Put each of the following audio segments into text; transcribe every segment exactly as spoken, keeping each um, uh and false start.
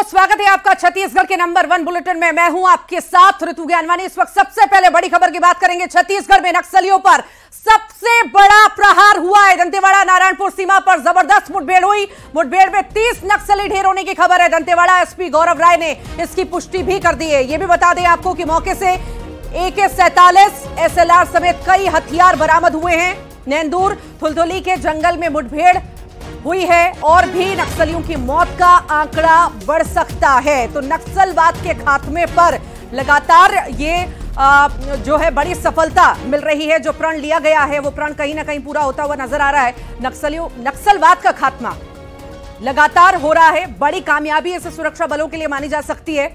दर्शकों, स्वागत है आपका छत्तीसगढ़ के नंबर वन बुलेटिन में। मैं हूं आपके साथ ऋतु ज्ञानवानी। इस वक्त सबसे पहले बड़ी खबर की बात करेंगे। छत्तीसगढ़ में नक्सलियों पर सबसे बड़ा प्रहार हुआ है। दंतेवाड़ा नारायणपुर सीमा पर जबरदस्त मुठभेड़ हुई। मुठभेड़ में तीस नक्सली ढेर होने की खबर है। दंतेवाड़ा एसपी गौरव राय ने इसकी पुष्टि भी कर दी है। यह भी बता दें आपको कि मौके से ए के सैंतालीस, एस एल आर समेत कई हथियार बरामद हुए हैं। नैनदूर थुलथुली के जंगल में मुठभेड़ हुई है और भी नक्सलियों की मौत का आंकड़ा बढ़ सकता है। तो नक्सलवाद के खात्मे पर लगातार ये आ, जो है बड़ी सफलता मिल रही है। जो प्रण लिया गया है वो प्रण कहीं ना कहीं पूरा होता हुआ नजर आ रहा है। नक्सलियों नक्सलवाद का खात्मा लगातार हो रहा है। बड़ी कामयाबी इसे सुरक्षा बलों के लिए मानी जा सकती है।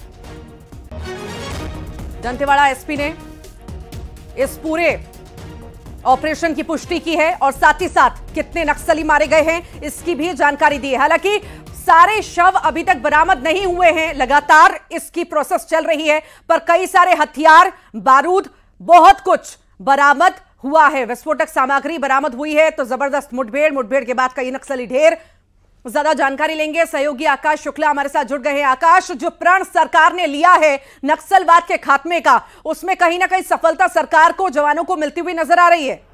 दंतेवाड़ा एसपी ने इस पूरे ऑपरेशन की पुष्टि की है और साथ ही साथ कितने नक्सली मारे गए हैं इसकी भी जानकारी दी है। हालांकि सारे शव अभी तक बरामद नहीं हुए हैं, लगातार इसकी प्रोसेस चल रही है, पर कई सारे हथियार, बारूद, बहुत कुछ बरामद हुआ है। विस्फोटक सामग्री बरामद हुई है। तो जबरदस्त मुठभेड़, मुठभेड़ के बाद कई नक्सली ढेर। ज्यादा जानकारी लेंगे, सहयोगी आकाश शुक्ला हमारे साथ जुड़ गए हैं। आकाश, जो प्रण सरकार ने लिया है नक्सलवाद के खात्मे का, उसमें कहीं ना कहीं सफलता सरकार को, जवानों को मिलती हुई नजर आ रही है।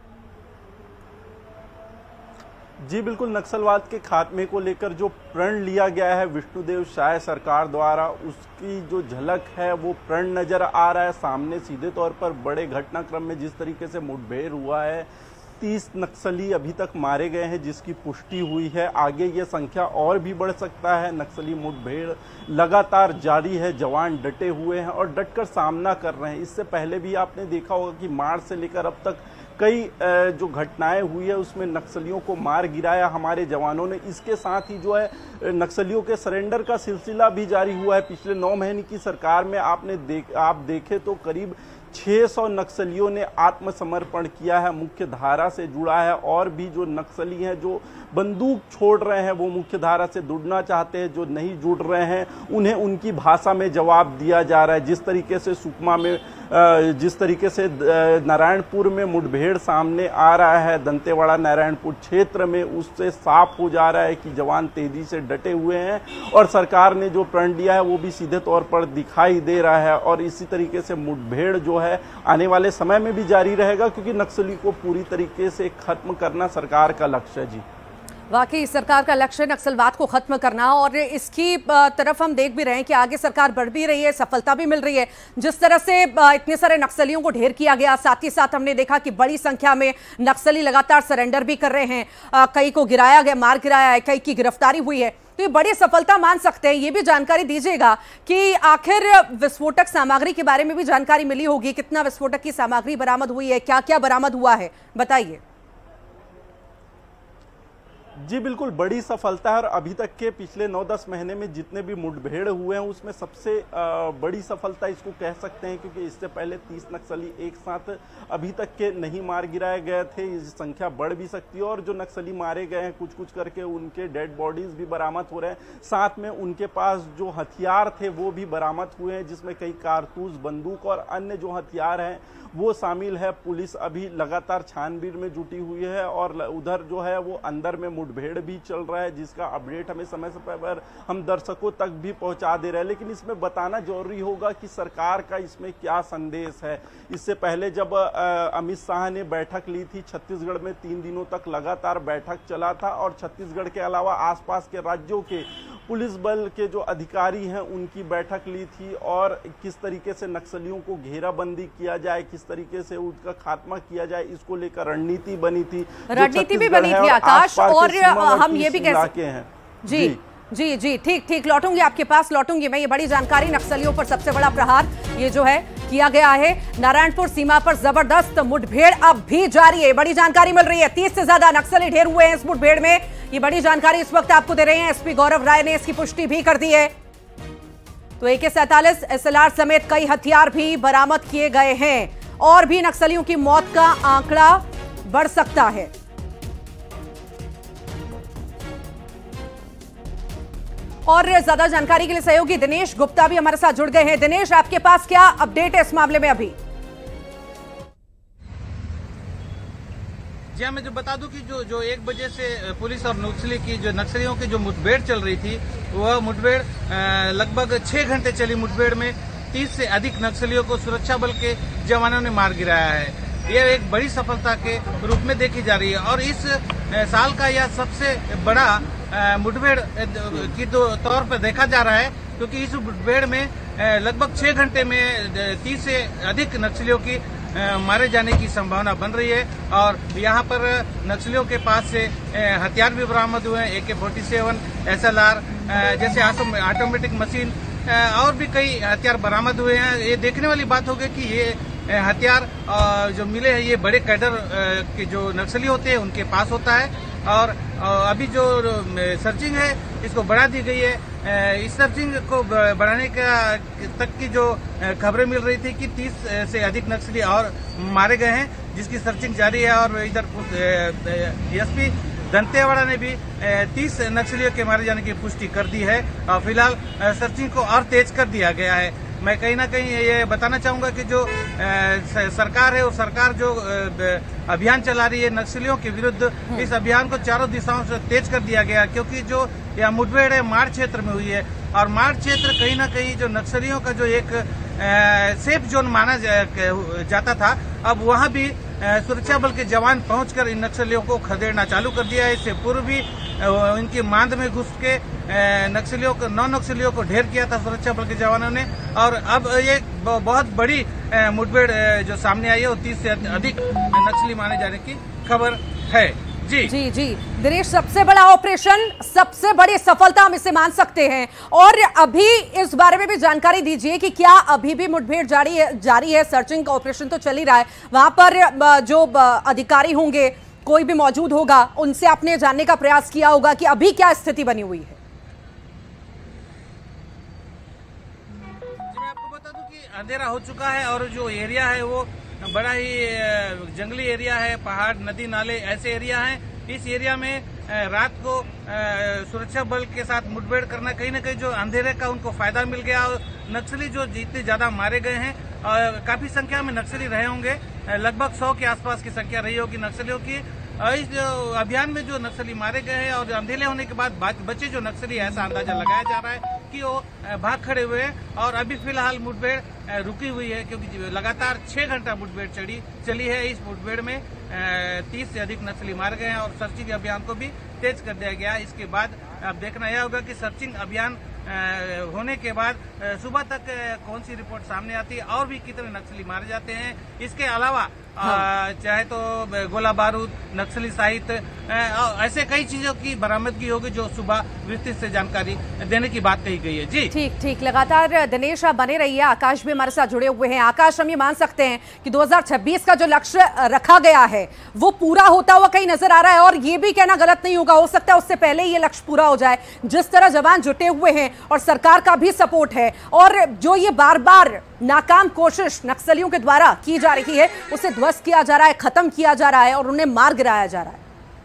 जी बिल्कुल, नक्सलवाद के खात्मे को लेकर जो प्रण लिया गया है विष्णुदेव साय सरकार द्वारा, उसकी जो झलक है वो प्रण नजर आ रहा है सामने। सीधे तौर पर बड़े घटनाक्रम में जिस तरीके से मुठभेड़ हुआ है, तीस नक्सली अभी तक मारे गए हैं जिसकी पुष्टि हुई है। आगे ये संख्या और भी बढ़ सकता है। नक्सली मुठभेड़ लगातार जारी है। जवान डटे हुए हैं और डटकर सामना कर रहे हैं। इससे पहले भी आपने देखा होगा कि मार्च से लेकर अब तक कई जो घटनाएं हुई है उसमें नक्सलियों को मार गिराया हमारे जवानों ने। इसके साथ ही जो है नक्सलियों के सरेंडर का सिलसिला भी जारी हुआ है। पिछले नौ महीने की सरकार में आपने देख आप देखे तो करीब छह सौ नक्सलियों ने आत्मसमर्पण किया है, मुख्य धारा से जुड़ा है। और भी जो नक्सली हैं जो बंदूक छोड़ रहे हैं वो मुख्य धारा से जुड़ना चाहते हैं, जो नहीं जुड़ रहे हैं उन्हें उनकी भाषा में जवाब दिया जा रहा है। जिस तरीके से सुकमा में, जिस तरीके से नारायणपुर में मुठभेड़ सामने आ रहा है, दंतेवाड़ा नारायणपुर क्षेत्र में, उससे साफ हो जा रहा है कि जवान तेजी से डटे हुए हैं और सरकार ने जो प्रण लिया है वो भी सीधे तौर पर दिखाई दे रहा है। और इसी तरीके से मुठभेड़ जो है आने वाले समय में भी जारी रहेगा, क्योंकि नक्सली को पूरी तरीके से खत्म करना सरकार का लक्ष्य है। जी वाकई सरकार का लक्ष्य है नक्सलवाद को खत्म करना, और इसकी तरफ हम देख भी रहे हैं कि आगे सरकार बढ़ भी रही है, सफलता भी मिल रही है। जिस तरह से इतने सारे नक्सलियों को ढेर किया गया, साथ ही साथ हमने देखा कि बड़ी संख्या में नक्सली लगातार सरेंडर भी कर रहे हैं। कई को गिराया गया, मार गिराया है, कई की गिरफ्तारी हुई है। तो ये बड़ी सफलता मान सकते हैं। ये भी जानकारी दीजिएगा कि आखिर विस्फोटक सामग्री के बारे में भी जानकारी मिली होगी। कितना विस्फोटक की सामग्री बरामद हुई है, क्या क्या बरामद हुआ है, बताइए। जी बिल्कुल, बड़ी सफलता है। और अभी तक के पिछले नौ दस महीने में जितने भी मुठभेड़ हुए हैं उसमें सबसे बड़ी सफलता इसको कह सकते हैं, क्योंकि इससे पहले तीस नक्सली एक साथ अभी तक के नहीं मार गिराए गए थे। ये संख्या बढ़ भी सकती है। और जो नक्सली मारे गए हैं कुछ कुछ करके उनके डेड बॉडीज भी बरामद हो रहे हैं। साथ में उनके पास जो हथियार थे वो भी बरामद हुए हैं, जिसमें कई कारतूस, बंदूक और अन्य जो हथियार हैं वो शामिल है। पुलिस अभी लगातार छानबीन में जुटी हुई है और उधर जो है वो अंदर में मुठभेड़ भी चल रहा है, जिसका अपडेट हमें समय समय पर हम दर्शकों तक भी पहुंचा दे रहे हैं। लेकिन इसमें बताना जरूरी होगा कि सरकार का इसमें क्या संदेश है। इससे पहले जब अमित शाह ने बैठक ली थी छत्तीसगढ़ में, तीन दिनों तक लगातार बैठक चला था और छत्तीसगढ़ के अलावा आसपास के राज्यों के पुलिस बल के जो अधिकारी हैं उनकी बैठक ली थी। और किस तरीके से नक्सलियों को घेराबंदी किया जाए, किस तरीके से उसका खात्मा किया जाए, इसको लेकर रणनीति बनी थी। रणनीति भी बनी थी आकाश, और हम ये भी कह सकते हैं। जी जी जी ठीक ठीक लौटूंगी आपके पास, लौटूंगी मैं। ये बड़ी जानकारी, नक्सलियों पर सबसे बड़ा प्रहार ये जो है किया गया है। नारायणपुर सीमा पर जबरदस्त मुठभेड़ अब भी जारी है, बड़ी जानकारी मिल रही है। तीस से ज्यादा नक्सली ढेर हुए हैं इस मुठभेड़ में। ये बड़ी जानकारी इस वक्त आपको दे रहे हैं एसपी गौरव राय ने, इसकी पुष्टि भी कर दी है। तो ए के सैंतालीस, एस एल आर समेत कई हथियार भी बरामद किए गए हैं और भी नक्सलियों की मौत का आंकड़ा बढ़ सकता है। और ज्यादा जानकारी के लिए सहयोगी दिनेश गुप्ता भी हमारे साथ जुड़ गए हैं। दिनेश, आपके पास क्या अपडेट है इस मामले में अभी? जी हाँ, मैं जो बता दूं कि जो जो एक बजे से पुलिस और नक्सली की जो नक्सलियों की जो मुठभेड़ चल रही थी, वह मुठभेड़ लगभग छह घंटे चली। मुठभेड़ में तीस से अधिक नक्सलियों को सुरक्षा बल के जवानों ने मार गिराया है। यह एक बड़ी सफलता के रूप में देखी जा रही है और इस साल का यह सबसे बड़ा मुठभेड़ की तौर पर देखा जा रहा है, क्योंकि इस मुठभेड़ में लगभग छह घंटे में तीस से अधिक नक्सलियों की मारे जाने की संभावना बन रही है। और यहाँ पर नक्सलियों के पास से हथियार भी बरामद हुए हैं, A K forty seven, S L R जैसे ऑटोमेटिक मशीन और भी कई हथियार बरामद हुए हैं। ये देखने वाली बात होगी कि ये हथियार जो मिले हैं ये बड़े कैडर के जो नक्सली होते हैं उनके पास होता है। और अभी जो सर्चिंग है इसको बढ़ा दी गई है। इस सर्चिंग को बढ़ाने का तक की जो खबरें मिल रही थी कि तीस से अधिक नक्सली और मारे गए हैं, जिसकी सर्चिंग जारी है। और इधर एसपी दंतेवाड़ा ने भी तीस नक्सलियों के मारे जाने की पुष्टि कर दी है और फिलहाल सर्चिंग को और तेज कर दिया गया है। मैं कहीं ना कहीं ये बताना चाहूंगा कि जो सरकार है वो सरकार जो अभियान चला रही है नक्सलियों के विरुद्ध, इस अभियान को चारों दिशाओं से तेज कर दिया गया, क्योंकि जो यह मुठभेड़ है माड़ क्षेत्र में हुई है और माड़ क्षेत्र कहीं ना कहीं जो नक्सलियों का जो एक सेफ जोन माना जाता था, अब वहां भी सुरक्षा बल के जवान पहुंचकर इन नक्सलियों को खदेड़ना चालू कर दिया है। इससे पूर्व भी इनकी मांद में घुस के नक्सलियों को नौ नक्सलियों को ढेर किया था सुरक्षा बल के जवानों ने। और अब ये बहुत बड़ी मुठभेड़ जो सामने आई है वो तीस से अधिक नक्सली मारे जाने की खबर है। जी जी जी दिनेश, सबसे बड़ा ऑपरेशन, सबसे बड़ी सफलता हम इसे मान सकते हैं। और अभी इस बारे में भी जानकारी दीजिए कि क्या अभी भी मुठभेड़ जारी है जारी है सर्चिंग का ऑपरेशन तो चल ही रहा है, वहां पर जो अधिकारी होंगे कोई भी मौजूद होगा, उनसे आपने जानने का प्रयास किया होगा कि अभी क्या स्थिति बनी हुई है? जी मैं आपको बता दूं कि अंधेरा हो चुका है और जो एरिया है वो बड़ा ही जंगली एरिया है, पहाड़, नदी, नाले ऐसे एरिया हैं। इस एरिया में रात को सुरक्षा बल के साथ मुठभेड़ करना कहीं ना कहीं जो अंधेरे का उनको फायदा मिल गया। और नक्सली जो जितने ज्यादा मारे गए हैं, काफी संख्या में नक्सली रहे होंगे, लगभग सौ के आसपास की संख्या रही होगी नक्सलियों की। इस अभियान में जो नक्सली मारे गए हैं और अंधेरे होने के बाद बचे जो नक्सली, ऐसा अंदाजा लगाया जा रहा है कि वो भाग खड़े हुए हैं। और अभी फिलहाल मुठभेड़ रुकी हुई है, क्योंकि लगातार छह घंटा मुठभेड़ चढ़ी चली है। इस मुठभेड़ में तीस से अधिक नक्सली मारे गए हैं और सर्चिंग अभियान को भी तेज कर दिया गया। इसके बाद अब देखना यह होगा कि सर्चिंग अभियान होने के बाद सुबह तक कौन सी रिपोर्ट सामने आती है और भी कितने नक्सली मारे जाते हैं। इसके अलावा हाँ। चाहे तो गोला बारूद, नक्सली साहित्य, ऐसे कई चीजों की बरामदगी होगी जो सुबह विस्तृत से जानकारी देने की बात कही गई है। जी ठीक ठीक, लगातार दिनेश आप बने रहिए। आकाश भी हमारे साथ जुड़े हुए हैं। आकाश, हम ये मान सकते हैं कि दो हज़ार छब्बीस का जो लक्ष्य रखा गया है वो पूरा होता हुआ कहीं नजर आ रहा है, और ये भी कहना गलत नहीं होगा, हो सकता है उससे पहले ये लक्ष्य पूरा हो जाए। जिस तरह जवान जुटे हुए हैं और सरकार का भी सपोर्ट है, और जो ये बार बार नाकाम कोशिश नक्सलियों के द्वारा की जा रही है उसे ध्वस्त किया जा रहा है, खत्म किया जा रहा है और उन्हें मार गिराया जा रहा है।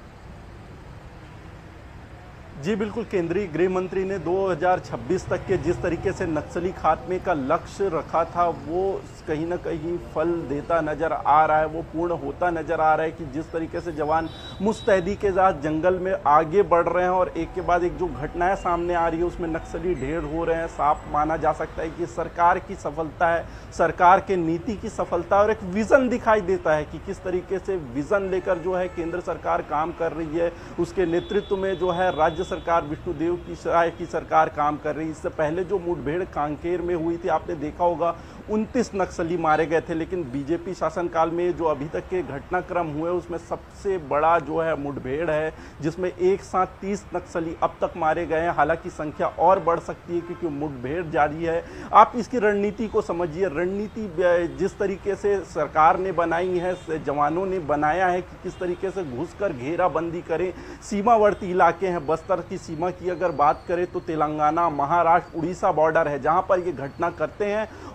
जी बिल्कुल, केंद्रीय गृह मंत्री ने दो हज़ार छब्बीस तक के जिस तरीके से नक्सली खात्मे का लक्ष्य रखा था वो कहीं ना कहीं फल देता नजर आ रहा है, वो पूर्ण होता नजर आ रहा है कि जिस तरीके से जवान मुस्तैदी के साथ जंगल में आगे बढ़ रहे हैं और एक के बाद एक जो घटनाएं सामने आ रही है उसमें नक्सली ढेर हो रहे हैं। साफ माना जा सकता है कि सरकार की सफलता है, सरकार के नीति की सफलता, और एक विजन दिखाई देता है कि किस तरीके से विजन लेकर जो है केंद्र सरकार काम कर रही है। उसके नेतृत्व में जो है राज्य सरकार, विष्णुदेव की सहाय की सरकार काम कर रही है। इससे पहले जो मुठभेड़ कांकेर में हुई थी, आपने देखा होगा उनतीस नक्सली मारे गए थे, लेकिन बीजेपी शासनकाल में जो अभी तक के घटनाक्रम हुए उसमें सबसे बड़ा जो है मुठभेड़ है, जिसमें एक साथ तीस नक्सली अब तक मारे गए हैं। हालांकि संख्या और बढ़ सकती है क्योंकि मुठभेड़ जारी है। आप इसकी रणनीति को समझिए। रणनीति जिस तरीके से सरकार ने बनाई है, जवानों ने बनाया है कि किस तरीके से घुसकर घेराबंदी करें। सीमावर्ती इलाके हैं, बस्तर की सीमा की अगर बात करें तो तेलंगाना, महाराष्ट्र, उड़ीसा बॉर्डर है जहां पर ये घटना करते हैं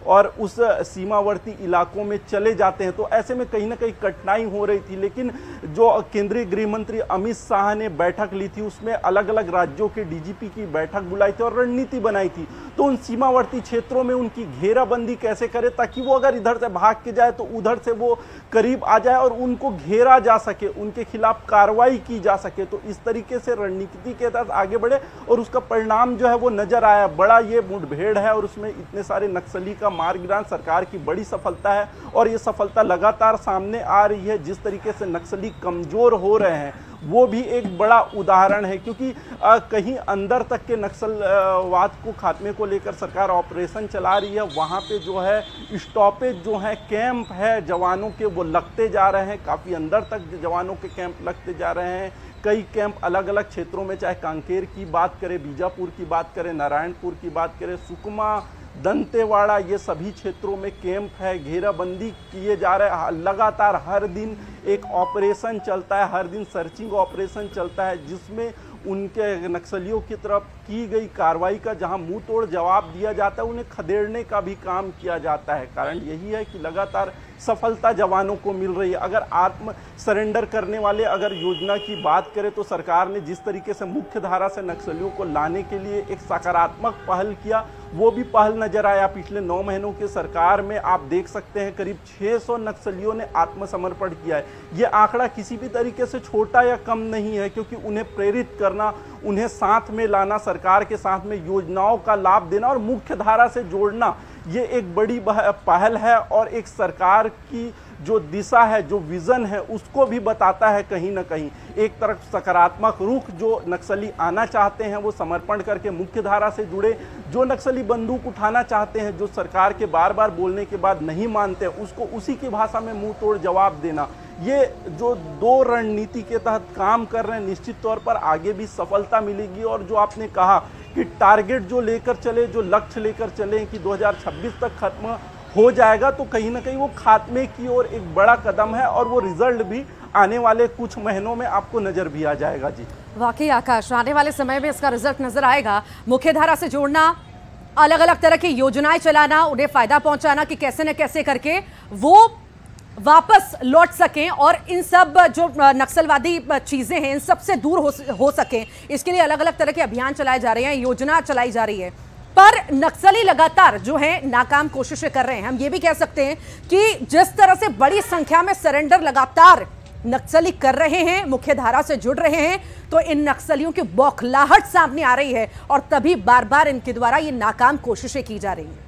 और उस सीमावर्ती इलाकों में चले जाते हैं। तो ऐसे में कहीं ना कहीं कठिनाई हो रही थी, लेकिन जो केंद्रीय गृह मंत्री अमित शाह ने बैठक ली थी उसमें अलग अलग राज्यों के डीजीपी की बैठक बुलाई थी और रणनीति बनाई थी। तो उन सीमावर्ती क्षेत्रों में उनकी घेराबंदी कैसे करे ताकि वो अगर इधर से भाग के जाए तो उधर से वो करीब आ जाए और उनको घेरा जा सके, उनके खिलाफ कार्रवाई की जा सके। तो इस तरीके से रणनीति के तहत आगे बढ़े और उसका परिणाम जो है वो नजर आया। बड़ा ये मुठभेड़ है और उसमें इतने सारे नक्सली का मार गिराना सरकार की बड़ी सफलता है और ये सफलता लगातार सामने आ रही है। जिस तरीके से नक्सली कमजोर हो रहे हैं वो भी एक बड़ा उदाहरण है, क्योंकि आ, कहीं अंदर तक के नक्सलवाद को खात्मे को लेकर सरकार ऑपरेशन चला रही है। वहाँ पे जो है स्टॉपेज जो है, कैंप है जवानों के, वो लगते जा रहे हैं। काफ़ी अंदर तक जवानों के कैंप लगते जा रहे हैं। कई कैंप अलग अलग क्षेत्रों में, चाहे कांकेर की बात करें, बीजापुर की बात करें, नारायणपुर की बात करें, सुकमा, दंतेवाड़ा, ये सभी क्षेत्रों में कैंप है, घेराबंदी किए जा रहे हैं। लगातार हर दिन एक ऑपरेशन चलता है, हर दिन सर्चिंग ऑपरेशन चलता है जिसमें उनके नक्सलियों की तरफ की गई कार्रवाई का जहां मुंह तोड़ जवाब दिया जाता है, उन्हें खदेड़ने का भी काम किया जाता है। कारण यही है कि लगातार सफलता जवानों को मिल रही है। अगर आत्म सरेंडर करने वाले अगर योजना की बात करें तो सरकार ने जिस तरीके से मुख्य धारा से नक्सलियों को लाने के लिए एक सकारात्मक पहल किया, वो भी पहल नजर आया। पिछले नौ महीनों की सरकार में आप देख सकते हैं करीब छह सौ नक्सलियों ने आत्मसमर्पण किया है। ये आंकड़ा किसी भी तरीके से छोटा या कम नहीं है, क्योंकि उन्हें प्रेरित करना, उन्हें साथ में लाना, सरकार के साथ में योजनाओं का लाभ देना और मुख्य धारा से जोड़ना, ये एक बड़ी पहल है और एक सरकार की जो दिशा है, जो विजन है, उसको भी बताता है कहीं ना कहीं। एक तरफ सकारात्मक रुख, जो नक्सली आना चाहते हैं वो समर्पण करके मुख्य धारा से जुड़े, जो नक्सली बंदूक उठाना चाहते हैं, जो सरकार के बार बार बोलने के बाद नहीं मानते, उसको उसी की भाषा में मुंह तोड़ जवाब देना। ये जो दो रणनीति के तहत काम कर रहे हैं, निश्चित तौर पर आगे भी सफलता मिलेगी। और जो आपने कहा कि टारगेट जो लेकर चले, जो लक्ष्य लेकर चले कि दो हज़ार छब्बीस तक खत्म हो जाएगा, तो कहीं ना कहीं वो खात्मे की ओर एक बड़ा कदम है और वो रिजल्ट भी आने वाले कुछ महीनों में आपको नजर भी आ जाएगा। जी वाकई आकाश, आने वाले समय में इसका रिजल्ट नजर आएगा। मुख्य धारा से जोड़ना, अलग अलग तरह की योजनाएं चलाना, उन्हें फायदा पहुंचाना कि कैसे न कैसे करके वो वापस लौट सकें और इन सब जो नक्सलवादी चीजें हैं इन सब से दूर हो, हो सकें। इसके लिए अलग अलग तरह के अभियान चलाए जा रहे हैं, योजना चलाई जा रही है। पर नक्सली लगातार जो है नाकाम कोशिशें कर रहे हैं। हम ये भी कह सकते हैं कि जिस तरह से बड़ी संख्या में सरेंडर लगातार नक्सली कर रहे हैं, मुख्य धारा से जुड़ रहे हैं, तो इन नक्सलियों की बौखलाहट सामने आ रही है और तभी बार बार इनके द्वारा ये नाकाम कोशिशें की जा रही हैं।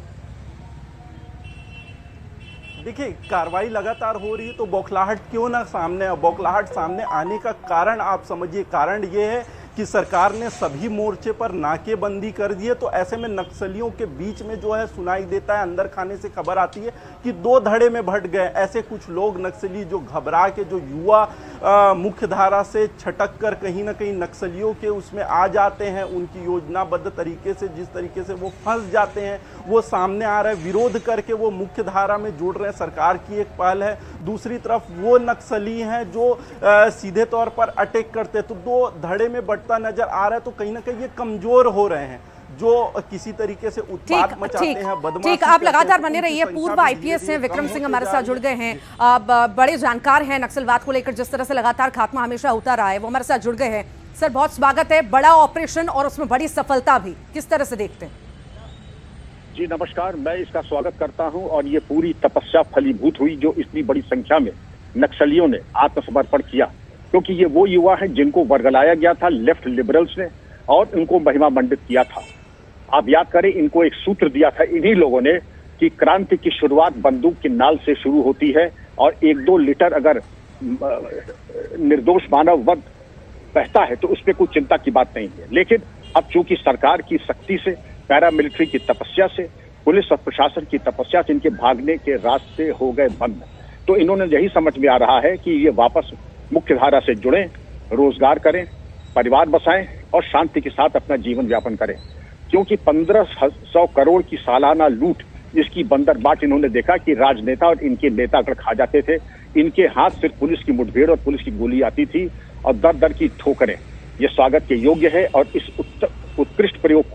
देखिए, कार्रवाई लगातार हो रही है तो बौखलाहट क्यों ना सामने, बौखलाहट सामने आने का कारण आप समझिए। कारण ये है कि सरकार ने सभी मोर्चे पर नाकेबंदी कर दी है। तो ऐसे में नक्सलियों के बीच में जो है सुनाई देता है, अंदर खाने से खबर आती है कि दो धड़े में भट गए। ऐसे कुछ लोग नक्सली जो घबरा के, जो युवा मुख्य धारा से छटक कर कहीं ना कहीं नक्सलियों के उसमें आ जाते हैं, उनकी योजनाबद्ध तरीके से जिस तरीके से वो फंस जाते हैं वो सामने आ रहा है। विरोध करके वो मुख्य धारा में जुड़ रहे हैं, सरकार की एक पहल है। दूसरी तरफ वो नक्सली हैं जो आ, सीधे तौर पर अटैक करते हैं। तो दो धड़े में बढ़ता नजर आ रहा है। तो कहीं ना कहीं ये कमजोर हो रहे हैं जो किसी तरीके से उत्पात मचाते हैं, बदमाशी। ठीक, आप लगातार बने रहिए। पूर्व आईपीएस हैं विक्रम सिंह हमारे साथ जुड़ गए हैं, आप बड़े जानकार हैं नक्सलवाद को लेकर, जिस तरह से लगातार खात्मा हमेशा होता रहा है, वो हमारे साथ जुड़ गए हैं। सर, बहुत स्वागत है। बड़ा ऑपरेशन और उसमें बड़ी सफलता भी, किस तरह से देखते हैं? जी नमस्कार, मैं इसका स्वागत करता हूं और ये पूरी तपस्या फलीभूत हुई जो इतनी बड़ी संख्या में नक्सलियों ने आत्मसमर्पण किया, क्योंकि ये वो युवा हैं जिनको वर्गलाया गया था लेफ्ट लिबरल्स ने और उनको महिमा मंडित किया था। आप याद करें, इनको एक सूत्र दिया था इन्हीं लोगों ने कि क्रांति की शुरुआत बंदूक की नाल से शुरू होती है और एक दो लीटर अगर निर्दोष मानव वध बहता है तो उस पर कोई चिंता की बात नहीं है। लेकिन अब चूंकि सरकार की सख्ती से, पैरामिलिट्री की तपस्या से, पुलिस और प्रशासन की तपस्या से इनके भागने के रास्ते हो गए बंद, तो इन्होंने यही समझ में आ रहा है कि ये वापस मुख्य धारा से जुड़ें, रोजगार करें, परिवार बसाएं और शांति के साथ अपना जीवन यापन करें। क्योंकि पंद्रह सौ करोड़ की सालाना लूट, इसकी बंदरबाट इन्होंने देखा कि राजनेता और इनके नेता अगर खा जाते थे, इनके हाथ सिर्फ पुलिस की मुठभेड़ और पुलिस की गोली आती थी और दर दर की ठोकरें। ये स्वागत के योग्य है और इस उत्कृष्ट प्रयोग को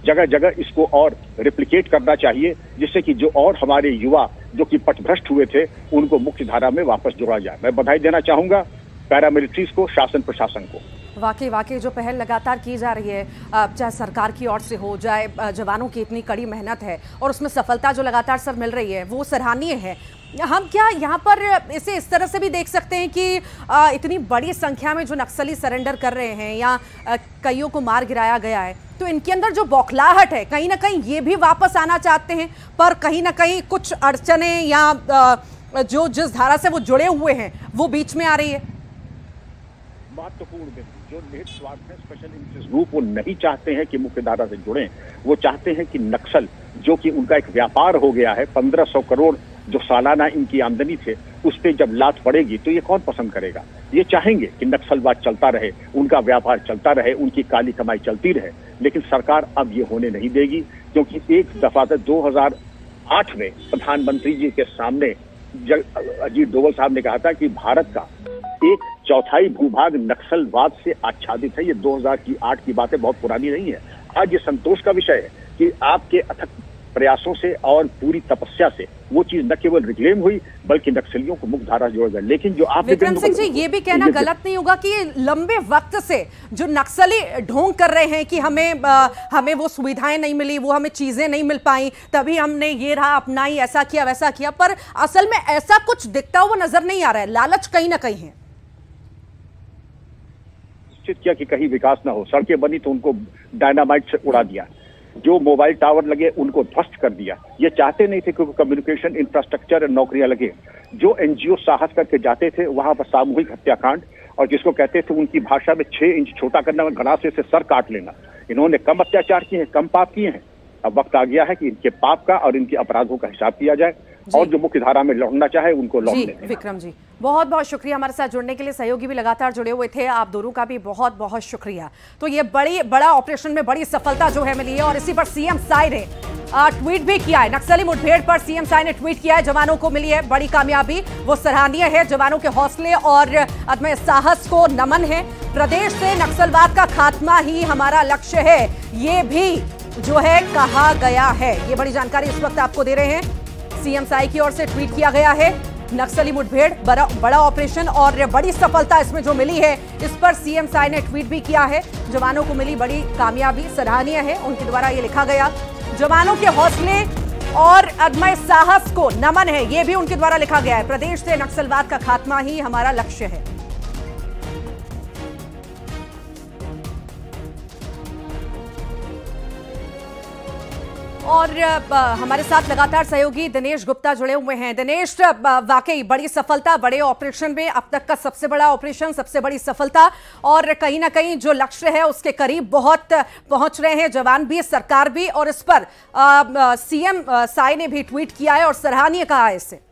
जगह जगह इसको और रिप्लिकेट करना चाहिए, जिससे कि जो और हमारे युवा जो कि पथभ्रष्ट हुए थे उनको मुख्य धारा में वापस जोड़ा जाए। मैं बधाई देना चाहूंगा पैरामिलिट्रीज को, शासन प्रशासन को। वाकई वाकई जो पहल लगातार की जा रही है, चाहे सरकार की ओर से हो, चाहे जवानों की इतनी कड़ी मेहनत है और उसमें सफलता जो लगातार सर मिल रही है, वो सराहनीय है। हम क्या यहाँ पर इसे इस तरह से भी देख सकते हैं कि इतनी बड़ी संख्या में जो नक्सली सरेंडर कर रहे हैं या कईयों को मार गिराया गया है, तो इनके अंदर जो बौखलाहट है, कहीं ना कहीं ये भी वापस आना चाहते हैं, पर कहीं ना कहीं कुछ अड़चने या जो जिस धारा से वो जुड़े हुए हैं वो बीच में आ रही है। महत्वपूर्ण बिंदु, जो निहित स्वार्थ है, स्पेशल इंटरेस्ट ग्रुप, वो नहीं चाहते हैं कि मुख्य धारा से जुड़ें। वो चाहते हैं कि नक्सल, जो कि उनका एक व्यापार हो गया है, पंद्रह सौ करोड़ जो सालाना इनकी आमदनी थे, उस पर जब लात पड़ेगी तो ये कौन पसंद करेगा। ये चाहेंगे कि नक्सलवाद चलता रहे, उनका व्यापार चलता रहे, उनकी काली कमाई चलती रहे, लेकिन सरकार अब ये होने नहीं देगी, क्योंकि एक दफा तो दो हजार आठ में प्रधानमंत्री जी के सामने अजीत डोभाल साहब ने कहा था कि भारत का एक चौथाई भूभाग नक्सलवाद से आच्छादित है। ये दो हजार की आठ की बातें बहुत पुरानी नहीं है। आज ये संतोष का विषय है कि आपके अथक प्रयासों से और पूरी तपस्या से वो चीज न केवल रिक्लेम हुई, बल्कि नक्सलियों को मुख्य धारा जोड़ा गया। लेकिन जो आप विक्रम सिंह जी, ये भी कहना गलत नहीं होगा कि लंबे वक्त से जो नक्सली ढोंग कर रहे हैं कि हमें आ, हमें वो सुविधाएं नहीं मिली, वो हमें चीजें नहीं मिल पाई, तभी हमने ये राह अपनाई, ऐसा किया वैसा किया, पर असल में ऐसा कुछ दिखता हुआ नजर नहीं आ रहा है। लालच कहीं ना कहीं है। निश्चित किया कि कहीं विकास ना हो, सड़कें बनी तो उनको डायनामाइट से उड़ा दिया, जो मोबाइल टावर लगे उनको ध्वस्त कर दिया। ये चाहते नहीं थे कि कम्युनिकेशन इंफ्रास्ट्रक्चर और नौकरियां लगे। जो एनजीओ साहस करके जाते थे वहां पर सामूहिक हत्याकांड, और जिसको कहते थे उनकी भाषा में छह इंच छोटा करना, गलासे से सर काट लेना। इन्होंने कम अत्याचार किए हैं, कम पाप किए हैं। अब वक्त आ गया है कि इनके पाप का और इनके अपराधों का हिसाब किया जाए, और जो मुख्य धारा में लौटना चाहे उनको लौटने दें। विक्रम जी, बहुत बहुत शुक्रिया हमारे साथ जुड़ने के लिए। सहयोगी भी लगातार जुड़े हुए थे, आप दोनों का भी बहुत बहुत शुक्रिया। तो ये बड़ी बड़ा ऑपरेशन में बड़ी सफलता जो है मिली है, और इसी पर सीएम साई ने ट्वीट भी किया है। नक्सली मुठभेड़ पर सीएम साई ने ट्वीट किया है, जवानों को मिली है बड़ी कामयाबी, वो सराहनीय है। जवानों के हौसले और अदम्य साहस को नमन है। प्रदेश से नक्सलवाद का खात्मा ही हमारा लक्ष्य है, ये भी जो है कहा गया है। ये बड़ी जानकारी इस वक्त आपको दे रहे हैं। सीएम साई की ओर से ट्वीट किया गया है। नक्सली मुठभेड़ बड़ा बड़ा ऑपरेशन और बड़ी सफलता इसमें जो मिली है, इस पर सीएम साई ने ट्वीट भी किया है। जवानों को मिली बड़ी कामयाबी सराहनीय है, उनके द्वारा ये लिखा गया। जवानों के हौसले और अदम्य साहस को नमन है, ये भी उनके द्वारा लिखा गया है। प्रदेश से नक्सलवाद का खात्मा ही हमारा लक्ष्य है। और हमारे साथ लगातार सहयोगी दिनेश गुप्ता जुड़े हुए हैं। दिनेश, वाकई बड़ी सफलता, बड़े ऑपरेशन में अब तक का सबसे बड़ा ऑपरेशन, सबसे बड़ी सफलता, और कहीं ना कहीं जो लक्ष्य है उसके करीब बहुत पहुंच रहे हैं जवान भी, सरकार भी, और इस पर सीएम साई ने भी ट्वीट किया है और सराहनीय कहा है इसे।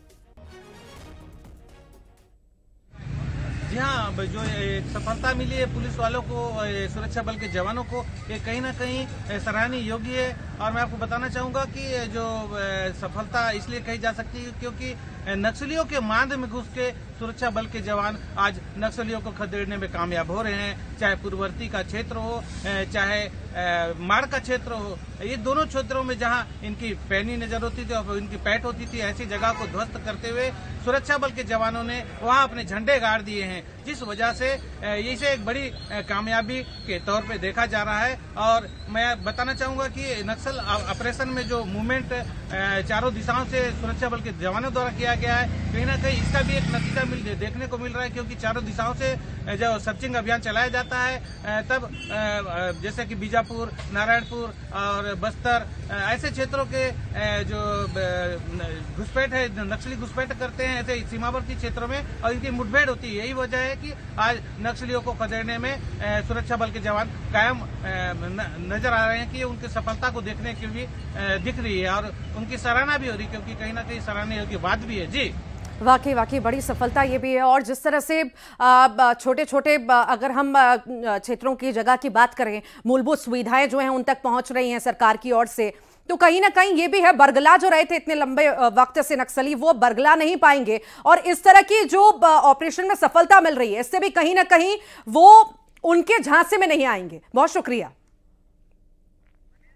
जी हाँ, जो सफलता मिली है पुलिस वालों को, सुरक्षा बल के जवानों को, ये कहीं ना कहीं सराहनीय योग्य है। और मैं आपको बताना चाहूंगा कि जो सफलता इसलिए कही जा सकती है क्योंकि नक्सलियों के मांद में घुस के सुरक्षा बल के जवान आज नक्सलियों को खदेड़ने में कामयाब हो रहे हैं। चाहे पूर्ववर्ती का क्षेत्र हो, चाहे माड़ का क्षेत्र हो, ये दोनों क्षेत्रों में जहां इनकी पैनी नजर होती थी और इनकी पैठ होती थी, ऐसी जगह को ध्वस्त करते हुए सुरक्षा बल के जवानों ने वहां अपने झंडे गाड़ दिए हैं, जिस वजह से इसे एक बड़ी कामयाबी के तौर पे देखा जा रहा है। और मैं बताना चाहूंगा कि नक्सल ऑपरेशन में जो मूवमेंट चारों दिशाओं से सुरक्षा बल के जवानों द्वारा किया गया है, कहीं ना कहीं इसका भी एक नतीजा मिल देखने को मिल रहा है, क्योंकि चारों दिशाओं से जब सर्चिंग अभियान चलाया जाता है तब जैसे कि बीजापुर, नारायणपुर और बस्तर, ऐसे क्षेत्रों के जो घुसपैठ है, नक्सली घुसपैठ करते हैं ऐसे सीमावर्ती क्षेत्रों में, और इनकी मुठभेड़ होती है। यही वजह है कि आज नक्सलियों को खदेड़ने में सुरक्षा बल के जवान कायम नजर आ रहे हैं कि उनकी सफलता को देखने के लिए दिख रही है, और उनकी सराहना भी हो रही है, क्योंकि कहीं ना कहीं सराहनीय योग्य बात भी है। जी वाकई वाकई बड़ी सफलता ये भी है। और जिस तरह से छोटे छोटे अगर हम क्षेत्रों की जगह की बात करें, मूलभूत सुविधाएं जो हैं उन तक पहुंच रही हैं सरकार की ओर से, तो कहीं ना कहीं ये भी है, बरगला जो रहे थे इतने लंबे वक्त से नक्सली, वो बरगला नहीं पाएंगे। और इस तरह की जो ऑपरेशन में सफलता मिल रही है, इससे भी कहीं ना कहीं वो उनके झांसे में नहीं आएंगे। बहुत शुक्रिया।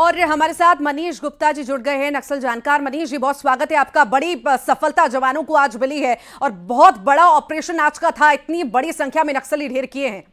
और हमारे साथ मनीष गुप्ता जी जुड़ गए हैं, नक्सल जानकार। मनीष जी, बहुत स्वागत है आपका। बड़ी सफलता जवानों को आज मिली है और बहुत बड़ा ऑपरेशन आज का था, इतनी बड़ी संख्या में नक्सली ढेर किए हैं।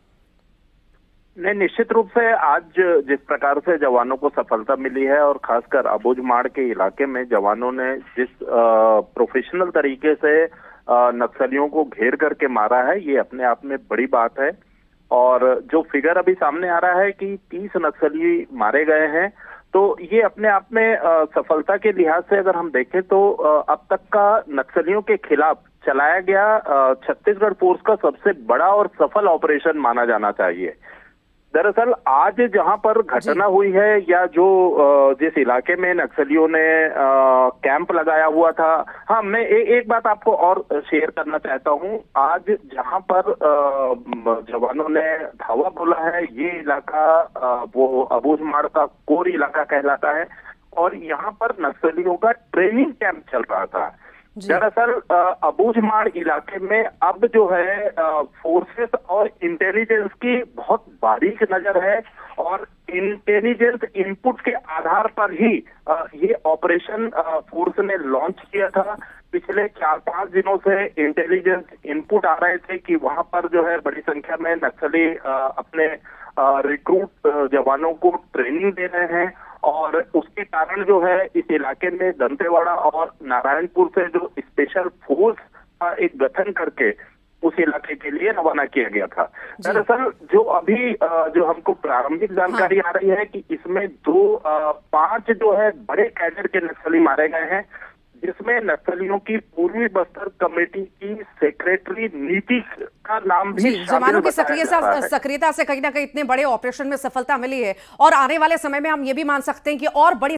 नहीं, निश्चित रूप से आज जिस प्रकार से जवानों को सफलता मिली है और खासकर अबूझमाड़ के इलाके में जवानों ने जिस प्रोफेशनल तरीके से नक्सलियों को घेर करके मारा है, ये अपने आप में बड़ी बात है। और जो फिगर अभी सामने आ रहा है कि तीस नक्सली मारे गए हैं, तो ये अपने आप में सफलता के लिहाज से अगर हम देखें तो अब तक का नक्सलियों के खिलाफ चलाया गया छत्तीसगढ़ फोर्स का सबसे बड़ा और सफल ऑपरेशन माना जाना चाहिए। दरअसल आज जहां पर घटना हुई है या जो जिस इलाके में नक्सलियों ने कैंप लगाया हुआ था, हाँ मैं ए, एक बात आपको और शेयर करना चाहता हूं। आज जहां पर जवानों ने धावा बोला है, ये इलाका वो अबूझमाड़ का कोर इलाका कहलाता है और यहाँ पर नक्सलियों का ट्रेनिंग कैंप चल रहा था। दरअसल अबूझमाड़ इलाके में अब जो है फोर्सेस और इंटेलिजेंस की बहुत बारीक नजर है और इंटेलिजेंस इनपुट के आधार पर ही ये ऑपरेशन फोर्स ने लॉन्च किया था। पिछले चार पांच दिनों से इंटेलिजेंस इनपुट आ रहे थे कि वहां पर जो है बड़ी संख्या में नक्सली अपने रिक्रूट जवानों को ट्रेनिंग दे रहे हैं और उसके कारण जो है इस इलाके में दंतेवाड़ा और नारायणपुर से जो स्पेशल फोर्स का एक गठन करके उस इलाके के लिए रवाना किया गया था। दरअसल जो अभी जो हमको प्रारंभिक जानकारी हाँ। आ रही है कि इसमें दो पांच जो है बड़े कैडर के नक्सली मारे गए हैं, जिसमें नक्सलियों की पूर्वी बस्तर कमेटी की सेक्रेटरी नीति का नाम भी जवानों की सक्रियता सक्रियता से कहीं ना कहीं इतने बड़े ऑपरेशन में सफलता मिली है और आने वाले समय में हम ये भी मान सकते हैं कि और बड़ी